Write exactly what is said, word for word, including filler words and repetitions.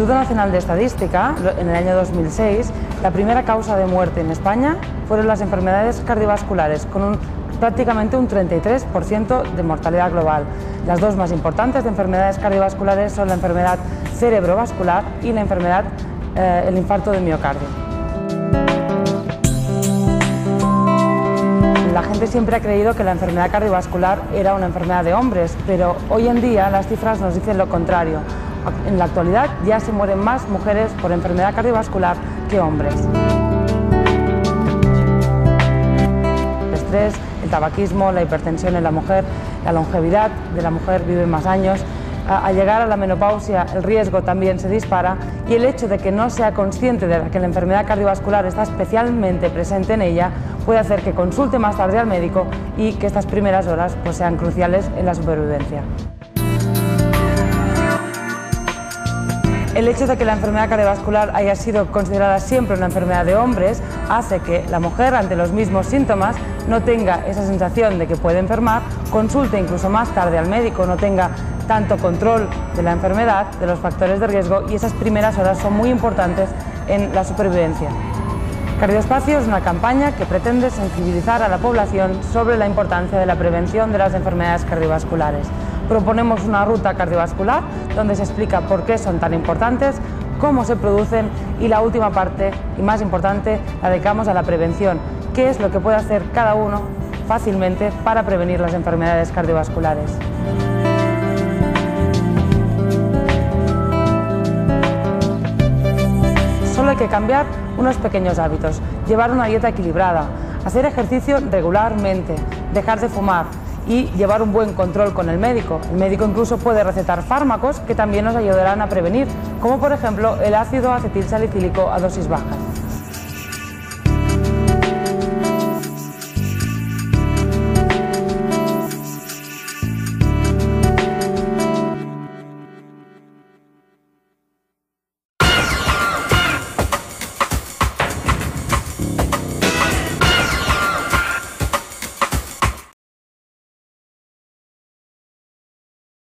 Instituto Nacional de Estadística, en el año dos mil seis, la primera causa de muerte en España fueron las enfermedades cardiovasculares, con un, prácticamente un treinta y tres por ciento de mortalidad global. Las dos más importantes de enfermedades cardiovasculares son la enfermedad cerebrovascular y la enfermedad, eh, el infarto de miocardio. La gente siempre ha creído que la enfermedad cardiovascular era una enfermedad de hombres, pero hoy en día las cifras nos dicen lo contrario. En la actualidad ya se mueren más mujeres por enfermedad cardiovascular que hombres. El estrés, el tabaquismo, la hipertensión en la mujer, la longevidad de la mujer, vive más años. Al llegar a la menopausia el riesgo también se dispara y el hecho de que no sea consciente de que la enfermedad cardiovascular está especialmente presente en ella puede hacer que consulte más tarde al médico y que estas primeras horas pues, sean cruciales en la supervivencia. El hecho de que la enfermedad cardiovascular haya sido considerada siempre una enfermedad de hombres hace que la mujer, ante los mismos síntomas, no tenga esa sensación de que puede enfermar, consulte incluso más tarde al médico, no tenga tanto control de la enfermedad, de los factores de riesgo, y esas primeras horas son muy importantes en la supervivencia. Cardiospacio es una campaña que pretende sensibilizar a la población sobre la importancia de la prevención de las enfermedades cardiovasculares. Proponemos una ruta cardiovascular donde se explica por qué son tan importantes, cómo se producen y la última parte, y más importante, la dedicamos a la prevención. ¿Qué es lo que puede hacer cada uno fácilmente para prevenir las enfermedades cardiovasculares? Solo hay que cambiar unos pequeños hábitos, llevar una dieta equilibrada, hacer ejercicio regularmente, dejar de fumar y llevar un buen control con el médico. El médico incluso puede recetar fármacos que también nos ayudarán a prevenir, como por ejemplo el ácido acetilsalicílico a dosis bajas.